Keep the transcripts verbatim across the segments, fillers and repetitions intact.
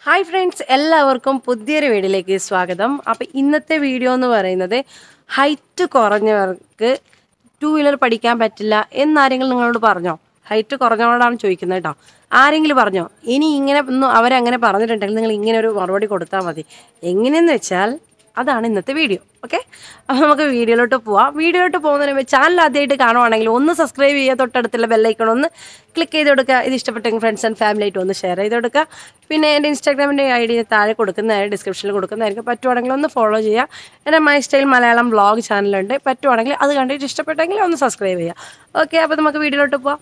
Hi friends, എല്ലാവർക്കും പുതിയൊരു വീഡിയോയിലേക്ക് സ്വാഗതം. അപ്പോൾ ഇന്നത്തെ വീഡിയോ എന്ന് പറയുന്നത് ഹൈറ്റ് കുറഞ്ഞവർക്ക് ടൂ വീലർ പഠിക്കാൻ പറ്റില്ല എന്നാരെങ്കിലും നിങ്ങളോട് പറഞ്ഞോ? ഹൈറ്റ് കുറഞ്ഞവരോടാണ് ചോദിക്കുന്നത് കേട്ടോ. ആരെങ്കിലും പറഞ്ഞോ? ഇനി ഇങ്ങനെ ഒന്നും അവരങ്ങനെ പറഞ്ഞിട്ടുണ്ടെങ്കിൽ നിങ്ങൾ ഇങ്ങനെ ഒരു മറുപടി കൊടുത്താൽ മതി. എങ്ങനെയെന്ന് വെച്ചാൽ അതാണ് ഇന്നത്തെ വീഡിയോ. ഓക്കെ, അപ്പോൾ നമുക്ക് വീഡിയോയിലോട്ട് പോവാം. വീഡിയോയിലോട്ട് പോകുന്നതിന് മുമ്പ് ചാനൽ ആദ്യമായിട്ട് കാണുവാണെങ്കിൽ ഒന്ന് സബ്സ്ക്രൈബ് ചെയ്യുക, തൊട്ടടുത്തുള്ള ബെല്ലൈക്കൺ ഒന്ന് ക്ലിക്ക് ചെയ്ത് കൊടുക്കുക. ഇത് ഇഷ്ടപ്പെട്ടെങ്കിൽ ഫ്രണ്ട്സ് ആൻഡ് ഫാമിലി ആയിട്ട് ഒന്ന് ഷെയർ ചെയ്ത് കൊടുക്കുക. പിന്നെ എൻ്റെ ഇൻസ്റ്റാഗ്രാമിൻ്റെ ഐ ഡി താഴെ കൊടുക്കുന്നതായിരിക്കും, ഡിസ്ക്രിപ്ഷനിൽ കൊടുക്കുന്നതായിരിക്കും. പറ്റുവാണെങ്കിൽ ഒന്ന് ഫോളോ ചെയ്യുക. എൻ്റെ മൈ സ്റ്റൈൽ മലയാളം വ്ളോഗ് ചാനലുണ്ട്. പറ്റുവാണെങ്കിൽ അത് കണ്ടിട്ട് ഇഷ്ടപ്പെട്ടെങ്കിൽ ഒന്ന് സബ്സ്ക്രൈബ് ചെയ്യുക. ഓക്കെ, അപ്പോൾ നമുക്ക് വീഡിയോയിലോട്ട് പോവാം.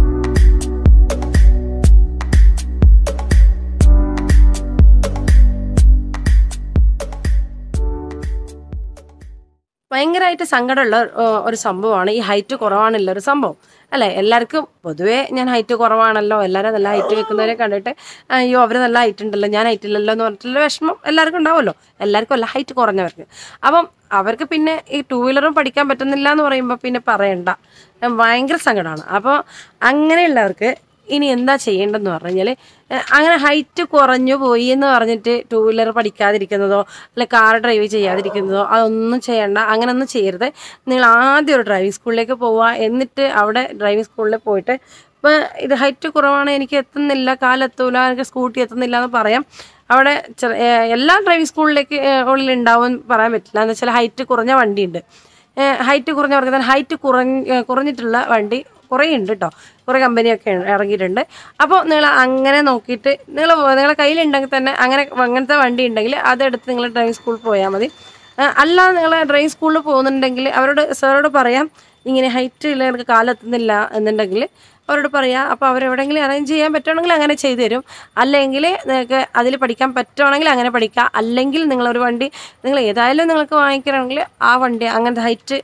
ഭയങ്കരമായിട്ട് സങ്കടമുള്ള ഒരു സംഭവമാണ് ഈ ഹൈറ്റ് കുറവാണുള്ള ഒരു സംഭവം അല്ലേ. എല്ലാവർക്കും പൊതുവേ ഞാൻ ഹൈറ്റ് കുറവാണല്ലോ, എല്ലാവരും നല്ല ഹൈറ്റ് വെക്കുന്നവരെ കണ്ടിട്ട് അയ്യോ അവർ നല്ല ഹൈറ്റ് ഉണ്ടല്ലോ, ഞാൻ ഹൈറ്റ് ഇല്ലല്ലോ എന്ന് പറഞ്ഞിട്ടുള്ള വിഷമം എല്ലാവർക്കും ഉണ്ടാവുമല്ലോ. എല്ലാവർക്കും അല്ല, ഹൈറ്റ് കുറഞ്ഞവർക്ക്. അപ്പം അവർക്ക് പിന്നെ ഈ ടൂ വീലറും പഠിക്കാൻ പറ്റുന്നില്ല എന്ന് പറയുമ്പോൾ പിന്നെ പറയണ്ട, ഭയങ്കര സങ്കടമാണ്. അപ്പോൾ അങ്ങനെയുള്ളവർക്ക് ഇനി എന്താ ചെയ്യേണ്ടതെന്ന് പറഞ്ഞു കഴിഞ്ഞാൽ, അങ്ങനെ ഹൈറ്റ് കുറഞ്ഞു പോയി എന്ന് പറഞ്ഞിട്ട് ടൂ വീലർ പഠിക്കാതിരിക്കുന്നതോ അല്ലെ കാർ ഡ്രൈവ് ചെയ്യാതിരിക്കുന്നതോ അതൊന്നും ചെയ്യണ്ട. അങ്ങനെയൊന്നും ചെയ്യരുത്. നിങ്ങൾ ആദ്യം ഒരു ഡ്രൈവിംഗ് സ്കൂളിലേക്ക് പോവുക. എന്നിട്ട് അവിടെ ഡ്രൈവിംഗ് സ്കൂളിൽ പോയിട്ട് ഇപ്പം ഇത് ഹൈറ്റ് കുറവാണ്, എനിക്ക് എത്തുന്നില്ല, കാലെത്തൂല, എനിക്ക് സ്കൂട്ടി എത്തുന്നില്ല എന്ന് പറയാം. അവിടെ എല്ലാ ഡ്രൈവിംഗ് സ്കൂളിലേക്ക് ഉള്ളിൽ ഉണ്ടാവും പറയാൻ പറ്റില്ല. എന്ന് വെച്ചാൽ ഹൈറ്റ് കുറഞ്ഞ വണ്ടിയുണ്ട്. ഹൈറ്റ് കുറഞ്ഞവർക്ക് തന്നെ ഹൈറ്റ് കുറഞ്ഞ കുറഞ്ഞിട്ടുള്ള വണ്ടി കുറേ ഉണ്ട് കേട്ടോ. കുറേ കമ്പനിയൊക്കെ ഇറങ്ങിയിട്ടുണ്ട്. അപ്പോൾ നിങ്ങൾ അങ്ങനെ നോക്കിയിട്ട് നിങ്ങൾ നിങ്ങളുടെ കയ്യിലുണ്ടെങ്കിൽ തന്നെ അങ്ങനെ അങ്ങനത്തെ വണ്ടി ഉണ്ടെങ്കിൽ അതെടുത്ത് നിങ്ങൾ ഡ്രൈവിംഗ് സ്കൂളിൽ പോയാൽ മതി. അല്ലാതെ നിങ്ങൾ ഡ്രൈവിംഗ് സ്കൂളിൽ പോകുന്നുണ്ടെങ്കിൽ അവരോട് സാറോട് പറയാം, ഇങ്ങനെ ഹൈറ്റ് ഇല്ല, എനിക്ക് കാലെത്തുന്നില്ല എന്നുണ്ടെങ്കിൽ അവരോട് പറയാം. അപ്പോൾ അവരെവിടെയെങ്കിലും അറേഞ്ച് ചെയ്യാൻ പറ്റുവാണെങ്കിൽ അങ്ങനെ ചെയ്തു തരും. അല്ലെങ്കിൽ നിങ്ങൾക്ക് അതിൽ പഠിക്കാൻ പറ്റുവാണെങ്കിൽ അങ്ങനെ പഠിക്കുക. അല്ലെങ്കിൽ നിങ്ങളൊരു വണ്ടി നിങ്ങൾ ഏതായാലും നിങ്ങൾക്ക് വാങ്ങിക്കണമെങ്കിൽ ആ വണ്ടി അങ്ങനത്തെ ഹൈറ്റ്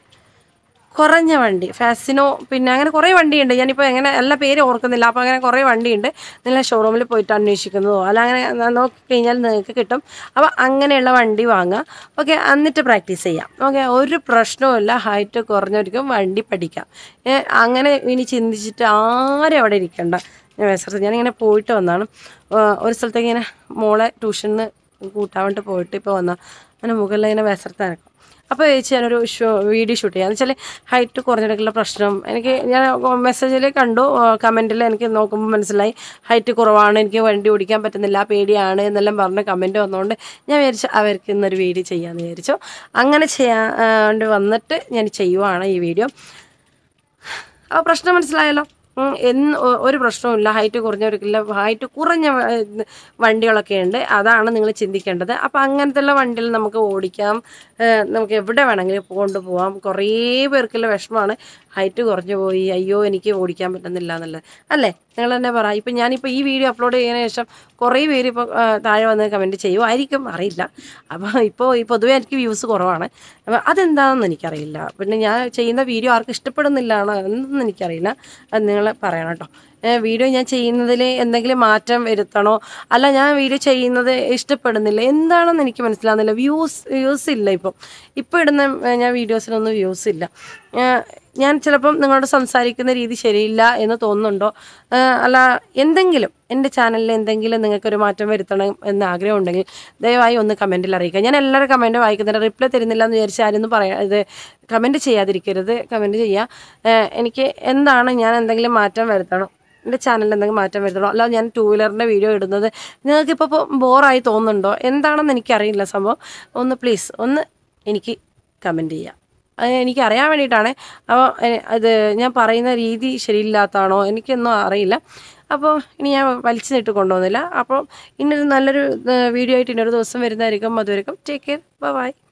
കുറഞ്ഞ വണ്ടി, ഫാസിനോ, പിന്നെ അങ്ങനെ കുറേ വണ്ടിയുണ്ട്. ഞാനിപ്പോൾ എങ്ങനെ എല്ലാ പേര് ഓർക്കുന്നില്ല. അപ്പോൾ അങ്ങനെ കുറേ വണ്ടിയുണ്ട്. നിങ്ങൾ ഷോറൂമിൽ പോയിട്ട് അന്വേഷിക്കുന്നതോ അല്ല അങ്ങനെ നോക്കിക്കഴിഞ്ഞാൽ നിങ്ങൾക്ക് കിട്ടും. അപ്പോൾ അങ്ങനെയുള്ള വണ്ടി വാങ്ങുക. ഓക്കെ, എന്നിട്ട് പ്രാക്ടീസ് ചെയ്യാം. ഓക്കെ, ഒരു പ്രശ്നവുമില്ല, ഹൈറ്റ് കുറഞ്ഞവർക്കും വണ്ടി പഠിക്കാം. അങ്ങനെ ഇനി ചിന്തിച്ചിട്ട് ആരും അവിടെ ഇരിക്കണ്ട. ഞാൻ വേസർത്ത് ഞാനിങ്ങനെ പോയിട്ട് വന്നാണ് ഒരു സ്ഥലത്തേക്ക് ഇങ്ങനെ മോളെ ട്യൂഷന് കൂട്ടാൻ വേണ്ടി പോയിട്ട് ഇപ്പോൾ വന്നാൽ അങ്ങനെ മുകളിൽ ഇങ്ങനെ വേസർത്താനൊക്കെ. അപ്പോൾ ചേച്ചി ഞാനൊരു ഷോ വീഡിയോ ഷൂട്ട് ചെയ്യാം. എന്ന് വെച്ചാൽ ഹൈറ്റ് കുറഞ്ഞിടയ്ക്കുള്ള പ്രശ്നം എനിക്ക് ഞാൻ മെസ്സേജിൽ കണ്ടു, കമൻറ്റിൽ എനിക്ക് നോക്കുമ്പോൾ മനസ്സിലായി ഹൈറ്റ് കുറവാണ്, എനിക്ക് വണ്ടി ഓടിക്കാൻ പറ്റുന്നില്ല, പേടിയാണ് എന്നെല്ലാം പറഞ്ഞ് കമൻറ്റ് വന്നുകൊണ്ട് ഞാൻ വിചാരിച്ചു അവർക്ക് ഇന്നൊരു വീഡിയോ ചെയ്യാമെന്ന് വിചാരിച്ചു. അങ്ങനെ ചെയ്യാണ്ട് വന്നിട്ട് ഞാൻ ചെയ്യുവാണ് ഈ വീഡിയോ. അപ്പോൾ പ്രശ്നം മനസ്സിലായല്ലോ. എന്ന് ഒരു പ്രശ്നവുമില്ല, ഹൈറ്റ് കുറഞ്ഞവർക്കില്ല. ഹൈറ്റ് കുറഞ്ഞ വണ്ടികളൊക്കെ ഉണ്ട്, അതാണ് നിങ്ങൾ ചിന്തിക്കേണ്ടത്. അപ്പോൾ അങ്ങനത്തെയുള്ള വണ്ടികൾ നമുക്ക് ഓടിക്കാം, നമുക്ക് എവിടെ വേണമെങ്കിലും കൊണ്ടുപോകാം. കുറേ പേർക്കുള്ള വിഷമമാണ് ഹൈറ്റ് കുറഞ്ഞു പോയി, അയ്യോ എനിക്ക് ഓടിക്കാൻ പറ്റുന്നില്ല എന്നുള്ളത് അല്ലേ. നിങ്ങൾ തന്നെ പറ. ഇപ്പം ഞാനിപ്പോൾ ഈ വീഡിയോ അപ്ലോഡ് ചെയ്യുന്നതിന് ശേഷം കുറേ പേര് ഇപ്പോൾ താഴെ വന്ന് കമൻറ്റ് ചെയ്യുമായിരിക്കും, അറിയില്ല. അപ്പോൾ ഇപ്പോൾ ഈ പൊതുവേ എനിക്ക് വ്യൂസ് കുറവാണ്. അപ്പോൾ അതെന്താണെന്ന് എനിക്കറിയില്ല. പിന്നെ ഞാൻ ചെയ്യുന്ന വീഡിയോ ആർക്കും ഇഷ്ടപ്പെടുന്നില്ലാണോ എന്നൊന്നും എനിക്കറിയില്ല. അത് നിങ്ങൾ പറയണം കേട്ടോ. വീഡിയോ ഞാൻ ചെയ്യുന്നതിൽ എന്തെങ്കിലും മാറ്റം വരുത്തണോ, അല്ല ഞാൻ വീഡിയോ ചെയ്യുന്നത് ഇഷ്ടപ്പെടുന്നില്ല എന്താണെന്ന് എനിക്ക് മനസ്സിലാകുന്നില്ല. വ്യൂസ് വ്യൂസ് ഇല്ല ഇപ്പം ഇപ്പോൾ ഇടുന്ന ഞാൻ വീഡിയോസിനൊന്നും വ്യൂസ് ഇല്ല. ഞാൻ ചിലപ്പം നിങ്ങളോട് സംസാരിക്കുന്ന രീതി ശരിയില്ല എന്ന് തോന്നുന്നുണ്ടോ, അല്ല എന്തെങ്കിലും എൻ്റെ ചാനലിൽ എന്തെങ്കിലും നിങ്ങൾക്കൊരു മാറ്റം വരുത്തണം എന്ന് ആഗ്രഹം ഉണ്ടെങ്കിൽ ദയവായി ഒന്ന് കമൻറ്റിൽ അറിയിക്കുക. ഞാൻ എല്ലാവരും കമൻറ്റ് വായിക്കുന്നുണ്ട്, റിപ്ലൈ തരുന്നില്ല എന്ന് വിചാരിച്ച് ആരൊന്നും പറയാ ഇത് കമൻറ്റ് ചെയ്യാതിരിക്കരുത്, കമൻറ്റ് ചെയ്യുക. എനിക്ക് എന്താണ് ഞാൻ എന്തെങ്കിലും മാറ്റം വരുത്തണം, എൻ്റെ ചാനലിൽ എന്തെങ്കിലും മാറ്റം വരുത്തണോ, അല്ലാതെ ഞാൻ ടൂ വീലറിൻ്റെ വീഡിയോ ഇടുന്നത് നിങ്ങൾക്കിപ്പോൾ ബോറായി തോന്നുന്നുണ്ടോ എന്താണെന്ന് എനിക്കറിയില്ല സംഭവം. ഒന്ന് പ്ലീസ് ഒന്ന് എനിക്ക് കമൻറ്റ് ചെയ്യുക, അത് എനിക്കറിയാൻ വേണ്ടിയിട്ടാണ്. അപ്പോൾ അത് ഞാൻ പറയുന്ന രീതി ശരിയില്ലാത്തതാണോ എനിക്കൊന്നും അറിയില്ല. അപ്പോൾ ഇനി ഞാൻ വലിച്ചു നീട്ട് കൊണ്ടുപോകുന്നില്ല. അപ്പോൾ ഇന്നൊരു നല്ലൊരു വീഡിയോ ആയിട്ട് ഇന്നൊരു ദിവസം വരുന്നതായിരിക്കും. അതുവരെയും ടേക്ക് കെയർ, ബൈ ബൈ.